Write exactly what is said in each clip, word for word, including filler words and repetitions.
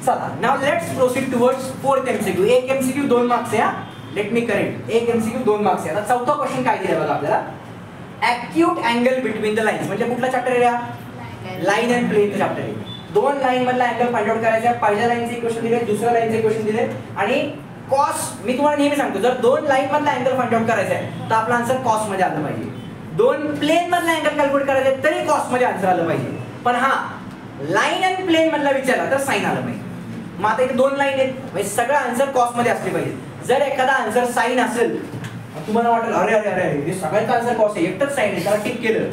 चला now let's proceed towards fourth MCQ. एक MCQ दोन मार्क्स आहे. Let me correct. एक एमसीक्यू दोन मार्क्स आहे. आता चौथा क्वेश्चन काय दिलाय बघा आपल्याला. Acute angle between the lines म्हणजे कुठला चॅप्टर आहे हा? लाईन अँड प्लेन चॅप्टर आहे. दोन लाईन मधला अँगल फाइंड आउट करायचा आहे. पहिल्या लाईनचे इक्वेशन दिले, दुसऱ्या लाईनचे इक्वेशन दिले आणि कॉस. मी तुम्हाला नेहमी सांगतो जर दोन लाईन मधला अँगल फाइंड आउट करायचा आहे तर आपला आन्सर कॉस मध्ये आलं पाहिजे. दोन प्लेन मधला अँगल कॅल्क्युलेट करायचा आहे तरी कॉस मध्ये आन्सर आलं पाहिजे. पण हा लाईन अँड प्लेन मधला विचारला तर साइन आलं पाहिजे. मग आता इथे दोन लाईन आहेत म्हणजे सगळं आन्सर कॉस मध्ये असले पाहिजे. जर एखादा आन्सर साइन असेल तुम्हाला वाटेल अरे अरे अरे हे सगळ्यांचा आन्सर कॉस आहे, एकटंच साइन आहे, त्याला टिक केलं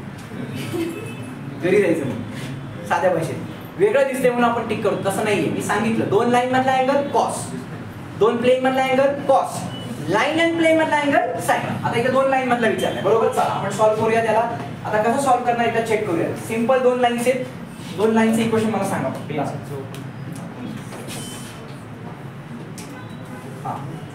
घरी जायचं मग साध्या भाषेत वेगळं दिसते म्हणून आपण टिक करतो. तसं नाहीये. मी सांगितलं दोन लाईन मधला अँगल कॉस, दोन प्लेन मधला angle cos, line and plane मधला अँगल साइन. आता इथे दोन लाईन मधला विचारलाय बरोबर. चला आपण सॉल्व्ह करूया त्याला. आता कसं सॉल्व्ह करणार एकदा चेक करूया. सिंपल दोन लाईन्स आहेत. दोन लाईनचे इक्वेशन मला सांगा. हा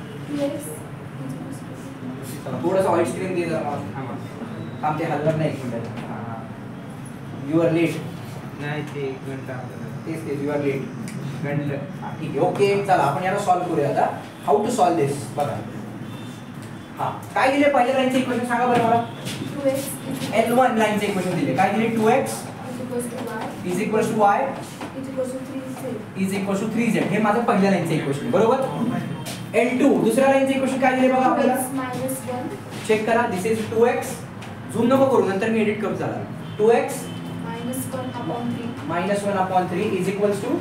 थोडंसं व्हाईट स्क्रीन दे जरा मला. काम ते हलवत नाही. एक मिनिट. You R late. नाही ते एक मिनिट तेच तेच यू आर लेट. घंटा. ठीक आहे ओके. चला आपण याला सॉल्व्ह करूया आता. हाऊ टू सॉल्व्ह दिस बघा. हा काय दिले पहिल्या लाईनचे इक्वेशन सांगा बरं मला. एल वन लाईनचे इक्वेशन दिले. काय दिले two x is equals to y is equals to three z. हे माझं पहिल्या लाईनचे इक्वेशन बरोबर. एल टू दुसऱ्या लाईनचे इक्वेशन काय दिले बघा आपल्याला. चेक करा. This is two x. Zoom नको करू नंतर मी एडिट करू. चला two x minus one upon three is equals to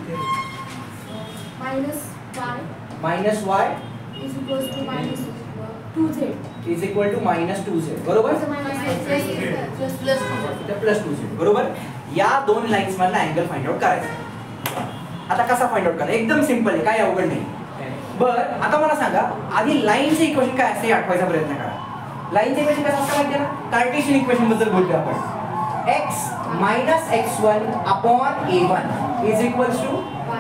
minus y is equals to minus two z is equal to minus two z बरोबर. plus plus plus two z बरोबर. या दोन लाईन्स मधला अँगल फाइंड आउट करायचा. आता कसा find out करायचा एकदम सिंपल आहे, काय अवघड नाही. बर आता मला सांगा आधी लाईनचे इक्वेशन काय असते आठवायचा प्रयत्न करा. लाईनचे इक्वेशन कसं असतं माहिती आहे ना. कार्टेशियन इक्वेशन बद्दल बोलतो आपण. x minus x one upon a one is equals to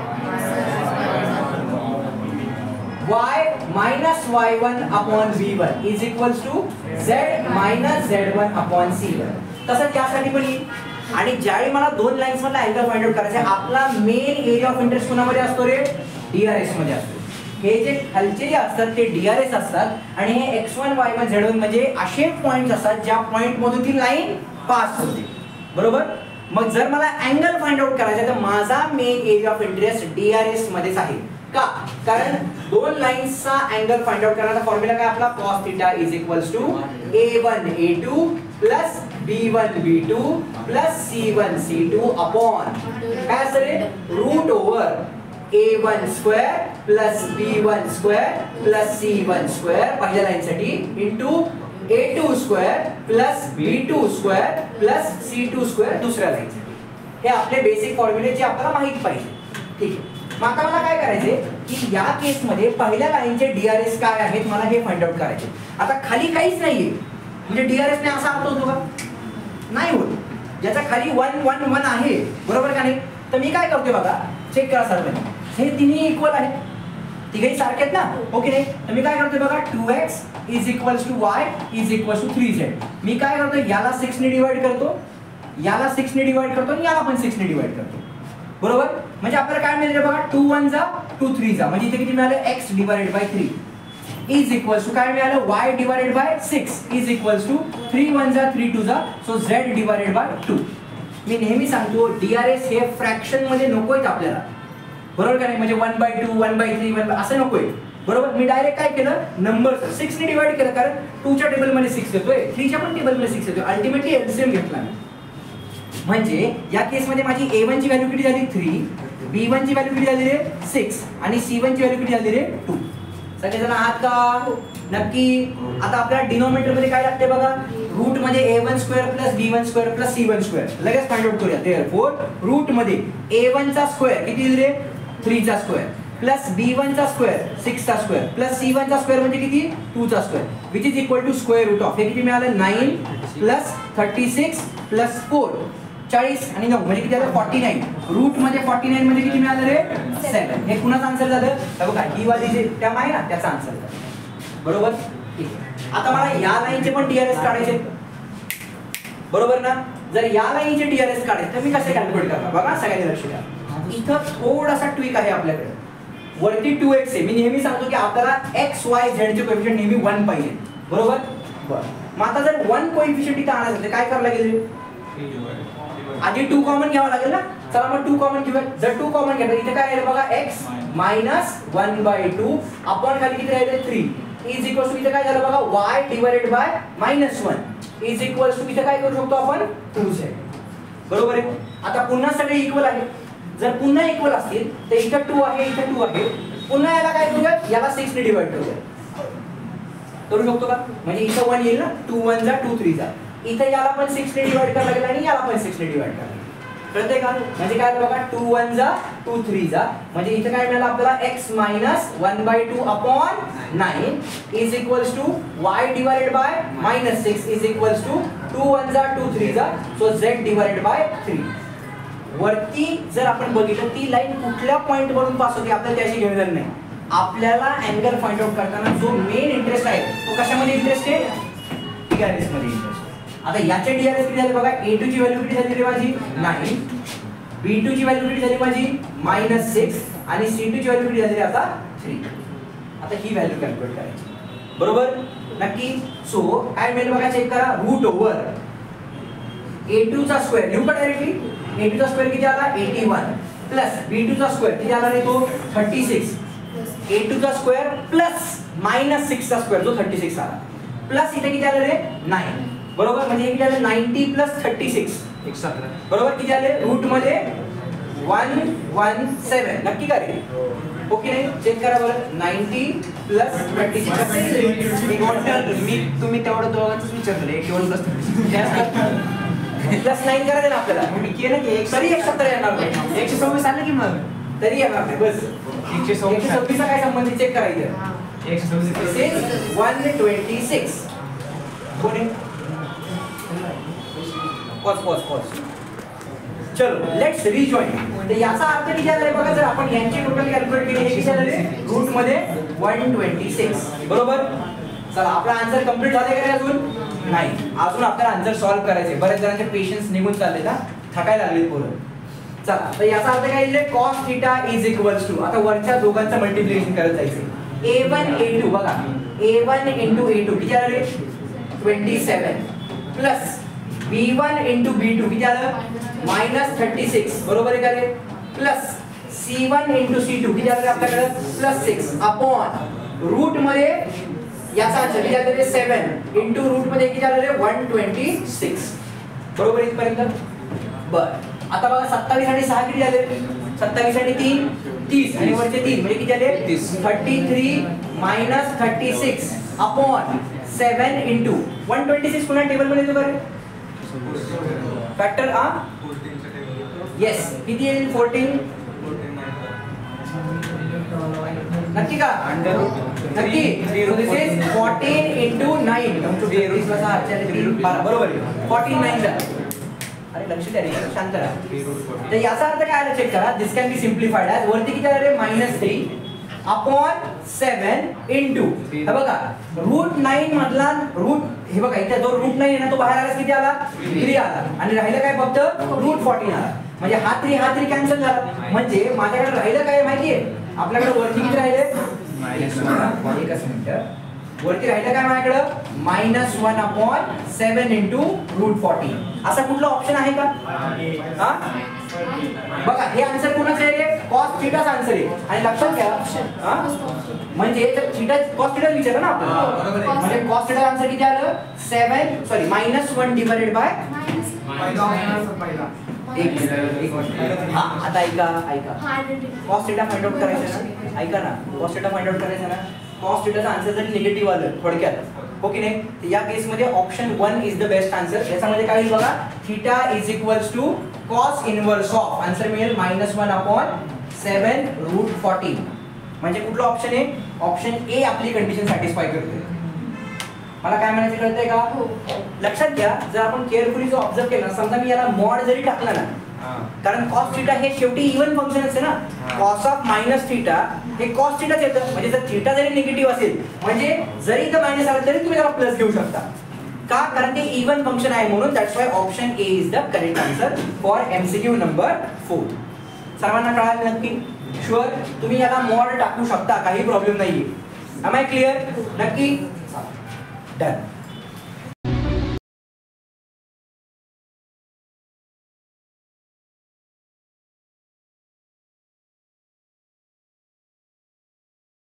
y minus y one upon v one is equals to z minus z one upon c one. तसंच यासाठी पण येईल. आणि ज्यावेळी मला दोन लाईन्स मधला अँगल फाइंड आउट करायचा आहे आपला मेन एरिया ऑफ इंटरेस्ट कोणामध्ये असतो रे. डीआरएस मध्ये असतो. हे जे खालचे जे असतात ते डीआरएस असतात आणि हे x one y one z one म्हणजे असे पॉइंट्स असतात ज्या पॉइंट मधून ती लाईन पास होते बरोबर. मग जर मला अँगल फाइंड आउट करायचा तर माझा main area of interest DRS मध्येच आहे. का? कारण दोन लाईन्सचा अँगल फाइंड आउट करण्याचा फॉर्म्युला काय आपला cos theta is equals to a one a two plus b one b two plus c one c two upon काय असतं रे root over a one square plus b one square plus c one square पहिल्या line साठी into a two square plus b two square plus C two square दुसऱ्या line साठी. हे आपले basic फॉर्म्युले जे आपल्याला माहित पाहिजे. ठीक आहे. मग आता मला काय करायचे की या केस मध्ये पहिल्या लाईनचे डीआरएस काय आहेत मला हे फाइंड आउट करायचे. आता खाली काहीच नाहीये म्हणजे डीआरएस ने असा अर्थ होतो का नाही होत. ज्याच्या खाली वन वन वन आहे बरोबर का नाही. तर मी काय करतोय बघा चेक करा सर्वांनी. हे तिन्ही इक्वल आहेत तिघेही सारखे आहेत ना ओके नाही. तर मी काय करतोय बघा two x is equals to y is equals to three z. मी काय करतो याला सिक्स ने डिवाइड करतो याला सिक्स ने डिवाइड करतो आणि याला पण सिक्स ने डिवाइड करतो बरोबर. म्हणजे आपल्याला काय मिळेल बघा टू वन जा टू थ्री जा म्हणजे इथे किती मिळालं x divided by three is equals to काय मिळालं y divided by six is equals to three one जा थ्री टू जा so z divided by two. मी नेहमी सांगतो डीआरएस हे फ्रॅक्शन मध्ये नकोय आपल्याला बरोबर का नाही. म्हणजे one by two one by three one असं नकोय बरोबर. मी डायरेक्ट काय केलं नंबर सिक्स ने डिवाइड केलं कारण टू च्या टेबल मध्ये सिक्स येतोय थ्रीच्या पण टेबल मध्ये सिक्स येतोय. अल्टिमेटली एलसीएम घेतला मी. म्हणजे या केस मध्ये माझी ए वन ची व्हॅल्यू किती झाली थ्री बी वन ची व्हॅल्यू किती झाली रे सिक्स आणि सी वन ची व्हॅल्यू किती झाली रे टू. सगळेजण आहात का नक्की. आता आपल्याला डिनोमिनेटर मध्ये काय लागते बघा रूट मध्ये a one square plus b one square plus c one square लगेच फाइंड आउट करूया. देअरफॉर रूट मध्ये ए वन चा स्क्वेअर किती येईल रे थ्री चा स्क्वेअर प्लस बी वन चा स्क्वेअर सिक्स चा स्क्वेअर प्लस सी वन चा स्क्वेअर म्हणजे किती टू चा square which is equal to square root of हे किती मिळालं nine plus thirty six plus four चाळीस आणि नऊ म्हणजे किती झालं फॉर्टी नाईन. रूट मध्ये फॉर्टी नाईन म्हणजे किती मिळालं रे सेवन. हे कुणाचं आन्सर झालं तर बघा ही वाली जे टर्म आहे ना त्याचा आन्सर झालं बरोबर. ठीक आहे. आता मला या लाईनचे पण डीआरएस काढायचे बरोबर ना. जर या लाईनचे डीआरएस काढायचे तर मी कसे कॅल्क्युलेट करणार बघा सगळ्यांनी लक्ष द्या. इथं थोडासा ट्विक आहे आपल्याकडे. वरती टू एक्स आहे. मी नेहमी सांगतो की आपल्याला एक्स वाय झेड चे कोएफिशियंट नेहमी वन पाहिजे. बरोबर. बरं, मग आता जर वन कोएफिशियंट इथं आणायचं तर काय करावं लागेल? आधी टू कॉमन घ्यावं लागेल ना. चला मग टू कॉमन घेऊया. जर टू कॉमन घेतलं इथे काय राहील बघा, x minus one by two upon खाली किती राहिले थ्री इज इक्वल टू इथे काय झालं बघा, y divided by minus one is equal to इथे काय करू शकतो आपण, टू झेड. बरोबर आहे. आता पुन्हा सगळे इक्वल आहे. जर पुन्हा इक्वल असतील तर इथं टू आहे, इथं टू आहे. पुन्हा याला काय करूया, याला सिक्स ने डिवाइड करूया. करू शकतो का? म्हणजे इथं वन येईल ना, टू वन जा टू थ्री जा. इथे याला पण सिक्स ने डिवाइड करायला लागेल आणि याला पण सिक्स ने डिवाइड करायला. कळतंय का? म्हणजे काय बघा, टू वन जा टू थ्री जा. म्हणजे इथे काय मिळालं आपल्याला, x minus one by two upon nine is equals to y divided by minus six is equals to two one जा टू थ्री जा. So z divided by three. वरती जर आपण बघितलं ती लाईन कुठल्या पॉइंट वरून पास होते आपल्याला त्याची घेणं नाही. आपल्याला अँगल फाइंड आउट करताना जो मेन इंटरेस्ट आहे तो कशामध्ये इंटरेस्ट आहे, डीआरएस मध्ये इंटरेस्ट. आता याचे डीआरएस किती झाले बघा, ए टू ची व्हॅल्यू किती झाली रे माझी, नाइन. बी टू ची व्हॅल्यू किती झाली माझी, मायनस सिक्स. आणि सी टू ची व्हॅल्यू किती झाली आता, थ्री. आता ही व्हॅल्यू कॅल्क्युलेट करायची. बरोबर नक्की. सो काय मिळेल बघा, चेक करा. रूट ओव्हर ए टू चा स्क्वेअर लिहू का डायरेक्टली. ए टू चा स्क्वेअर किती आला, eighty one plus b two चा स्क्वेअर किती आला रे तो, थर्टी सिक्स. ए टू चा स्क्वेअर प्लस मायनस सिक्स चा स्क्वेअर जो थर्टी सिक्स आला प्लस इथे किती आलं रे, नाइन. बरोबर. म्हणजे किती आलं, नाइंटी प्लस थर्टी सिक्स एक सतरा. बरोबर. किती आले रूट मध्ये वन वन सेवन. नक्की का रे, ओके नाही. चेक करा बरं, नाइंटी प्लस थर्टी सिक्स. मी तुम्ही तेवढं दोघांचंच विचारलं, eighty one plus plus nine करायचं ना आपल्याला. मी केलं की एक तरी एक सत्तर येणार नाही. एकशे सव्वीस आलं की मग तरी येणार नाही. बस एकशे सव्वीस सव्वीस काय संबंधित चेक करायचं. एकशे सव्वीस वन ट्वेंटी सिक्स. कोणी पॉज पॉज पॉज. चलो लेट्स रिजॉइन. तर याचा अर्थ किती झाला आहे बघा, जर आपण यांची टोटल कॅल्क्युलेट केली हे किती झाले, रूट मध्ये वन ट्वेंटी सिक्स. बरोबर. चला आपला आन्सर कंप्लीट झाले का अजून नाही. अजून आपल्याला आन्सर सॉल्व्ह करायचे. बऱ्याच जणांचे पेशन्स निघून चालले ना, थकायला लागले पोरं. चला तर याचा अर्थ काय येईल, cos theta is equals to, आता वरच्या दोघांचं मल्टिप्लिकेशन करत जायचं. ए वन ए टू बघा, a one into a two किती आलं रे, twenty seven plus b one into b two किती आलं, मायनस थर्टी सिक्स. बरोबर आहे का रे. Plus c one into c two किती आलं आपल्याकडे, प्लस सिक्स अपॉन रूट मध्ये याचा आन्सर किती आलं रे, सेवन इंटू रूट मध्ये किती आलं रे, वन ट्वेंटी सिक्स. बरोबर इथपर्यंत. बर आता बघा, सत्तावीस आणि सहा किती झाले, सत्तावीस आणि तीन तीस आणि वरचे तीन म्हणजे किती आले, तीस. Thirty three minus thirty six upon seven into one twenty six. पुन्हा टेबल मध्ये येतो बरं फॅक्टर. आ येस किती येईल, फोर्टीन. नक्की का, अंडर रूट नक्की. This is fourteen into nine. बरोबर आहे, फोर्टीन नाइन. अरे लक्ष द्या रे, शांत राहा. तर याचा अर्थ काय आला चेक करा. This can be simplified as, वरती किती आले, minus three upon seven into हे बघा रूट नाइन मधला रूट, हे बघा इथे जो रूट नाइन आहे ना तो बाहेर आला किती आला, थ्री आला. आणि राहिलं काय फक्त रूट फोर्टीन आला. म्हणजे हा थ्री हा थ्री कॅन्सल झाला. म्हणजे माझ्याकडे राहिलं काय माहितीये, आपल्याकडे वरती किती राहिले, एकच मिनिट, वरती राहिलं काय माझ्याकडे, minus one upon seven into root fourteen. असा कुठला ऑप्शन आहे का, हा बघा हे आन्सर कोणाचं आहे, कॉस थीटाचा आन्सर आहे. आणि लक्षात घ्या म्हणजे जर थीटा कॉस थीटा विचारलं ना आपण, म्हणजे कॉस थीटा आन्सर किती आलं, seven sorry minus one divided by. एक हा आता ऐका ऐका कॉस थीटा फाइंड आउट करायचं ना, ऐका ना कॉस थीटा फाइंड आउट करायचं ना. कॉस थीटाचा आन्सर जरी निगेटिव्ह आलं थोडक्यात, हो की नाही, या केस मध्ये option one is the best answer. याच्यामध्ये काय बघा, theta is equals to cos inverse of, answer मिळेल minus one upon seven root fourteen. म्हणजे कुठला ऑप्शन आहे, ऑप्शन ए आपली कंडिशन सॅटिस्फाय करते. मला काय म्हणायचं कळतंय का, लक्षात घ्या. जर आपण केअरफुली जो ऑब्झर्व केला, समजा मी याला मॉड जरी टाकला ना, कारण कॉस थीटा हे शेवटी इव्हन फंक्शन असते ना, कॉस ऑफ मायनस थीटा हे कॉस थीटाच येतं. म्हणजे जर थीटा जरी निगेटिव्ह असेल, म्हणजे जरी इथं मायनस आलं तरी तुम्ही त्याला प्लस घेऊ शकता. का, कारण ते इव्हन फंक्शन आहे म्हणून. That's why option A is the correct answer for MCQ number four. सर्वांना कळालं नक्की? शुअर? तुम्ही याला मॉड टाकू शकता, काही प्रॉब्लेम नाहीये. Am I clear? नक्की? डन.